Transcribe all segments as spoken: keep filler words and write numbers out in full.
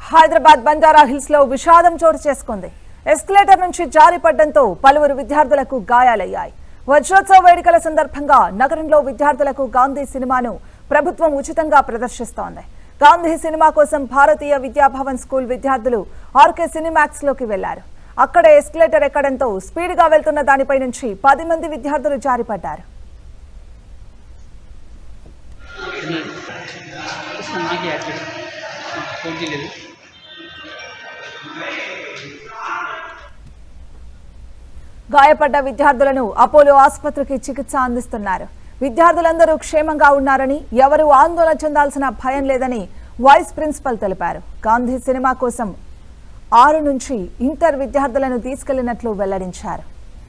Hyderabad Banjara hills లో విషాదం చోటు చేసుకుంది. ఎస్కలేటర్ నుంచి జారిపడడంతో పలువురు విద్యార్థులకు గాయాలయ్యాయి. వజ్రోత్సవ వేడుకల సందర్భంగా నగరంలో విద్యార్థులకు గాంధీ సినిమాను ప్రభుత్వం ఉచితంగా ప్రదర్శిస్తోంది. గాంధీ సినిమా కోసం భారతీయ విద్యాభవన్ స్కూల్ విద్యార్థులు ఆర్కే సినిమాక్స్ లోకి వెళ్లారు. అక్కడే ఎస్కలేటర్ ఎక్కడంతో స్పీడ్ గా వెళ్తున్న దానిపై నుంచి పది మంది విద్యార్థులు జారిపడ్డారు. గాయపడ్డ విద్యార్థులను అపోలో ఆసుపత్రికి చికిత్స అందిస్తున్నారు. విద్యార్థులందరూ క్షేమంగా ఉన్నారని, ఎవరూ ఆందోళన చెందాల్సిన భయం లేదని వైస్ ప్రిన్సిపల్ తెలిపారు. గాంధీ సినిమా కోసం ఆరు నుంచి ఇంటర్ విద్యార్థులను తీసుకెళ్లినట్లు వెల్లడించారు.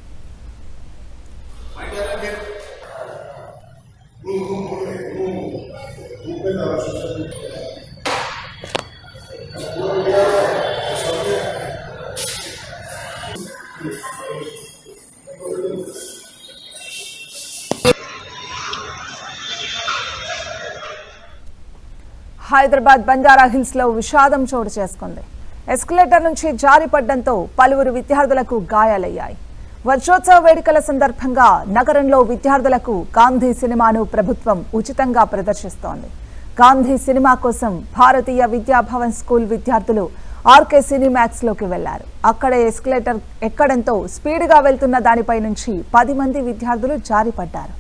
హైదరాబాద్ బంజారా హిల్స్ లో విషాదం చోటు చేసుకుంది. ఎస్కలేటర్ నుంచి జారిపడడంతో పలువురు విద్యార్థులకు గాయాలయ్యాయి. వజ్రోత్సవ వేడుకల సందర్భంగా నగరంలో విద్యార్థులకు గాంధీ సినిమాను ప్రభుత్వం ఉచితంగా ప్రదర్శిస్తోంది. గాంధీ సినిమా కోసం భారతీయ విద్యాభవన్ స్కూల్ విద్యార్థులు ఆర్కే సినిమాక్స్ లోకి వెళ్లారు. అక్కడే ఎస్కలేటర్ ఎక్కడంతో స్పీడ్ గా వెళ్తున్న దానిపై నుంచి పది మంది విద్యార్థులు జారిపడ్డారు.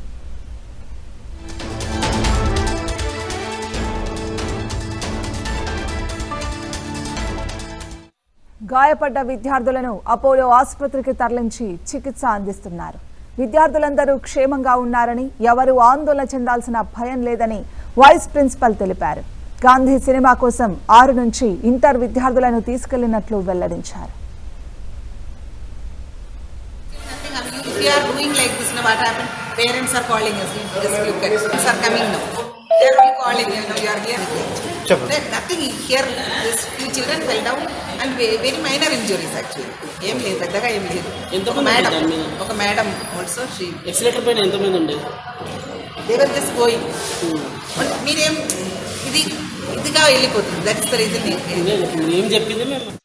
గాయపడ్డ విద్యార్థులను అపోలో ఆసుపత్రికి తరలించి చికిత్స అందిస్తున్నారు. విద్యార్థులందరూ క్షేమంగా ఉన్నారని, ఎవరూ ఆందోళన చెందాల్సిన భయం లేదని వైస్ ప్రిన్సిపల్ తెలిపారు. గాంధీ సినిమా కోసం ఆరు నుంచి ఇంటర్ విద్యార్థులను తీసుకెళ్లినట్లు వెల్లడించారు. Nothing here. These few children fell down and very minor injuries actually. Em లేదు పెద్దగా ఏం లేదు. ఒక మేడం ఒక మేడం ఆల్సో షీ ఎక్సలేటర్ పైన ఎంత మంది ఉండే? They were just going. మీరేం ఇది ఇదిగా వెళ్ళిపోతుంది. That is the reason. ఏం చెప్పింది మేము